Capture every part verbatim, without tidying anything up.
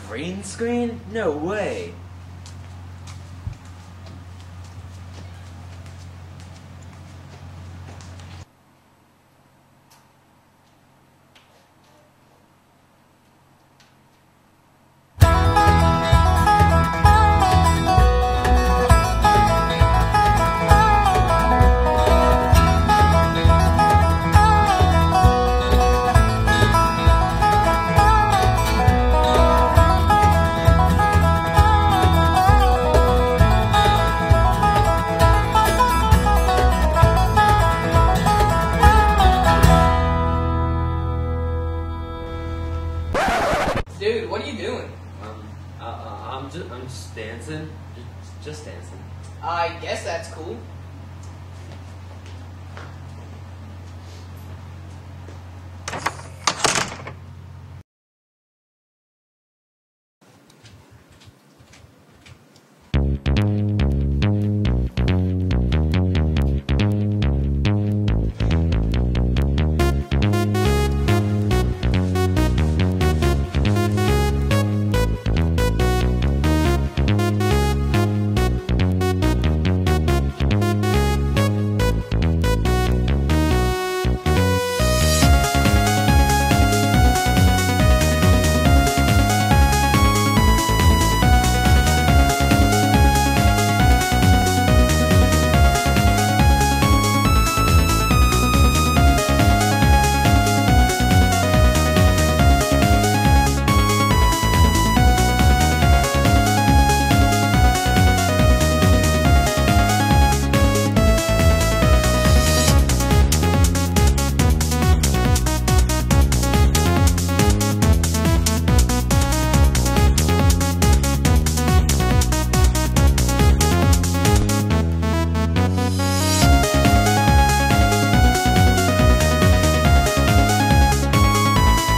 green screen? No way. Dude, what are you doing? Um, uh, uh, I'm just, I'm just dancing. Just, just dancing. I guess that's cool.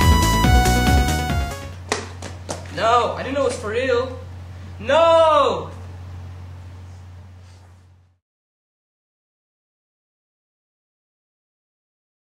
No, I didn't know it was for real. No!